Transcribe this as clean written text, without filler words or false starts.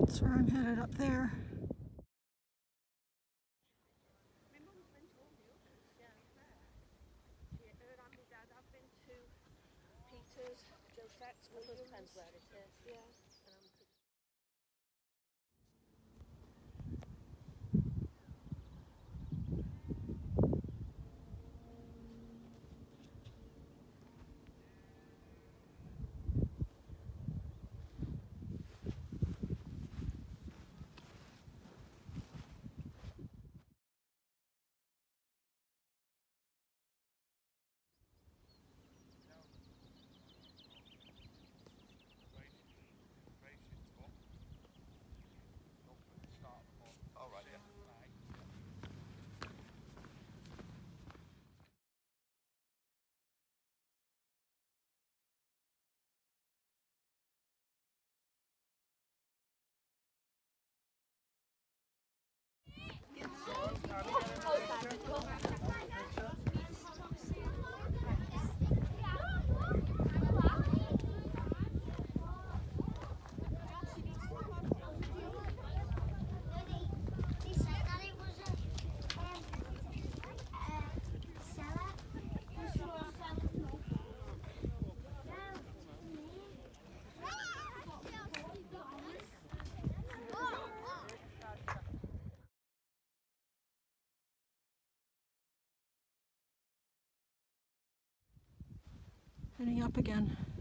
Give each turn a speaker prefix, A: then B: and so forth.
A: That's where I'm headed, up there.
B: My mum's been to all the others, yeah, there. Her and my dad have been to Peter's, Josette's, Williams. Depends where it is. Yeah.
A: Heading up again.